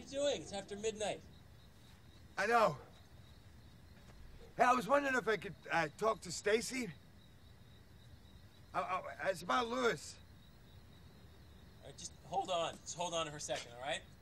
doing? It's after midnight. I know. Hey, I was wondering if I could talk to Stacy. It's about Lewis. All right, just hold on. Just hold on for a second, all right?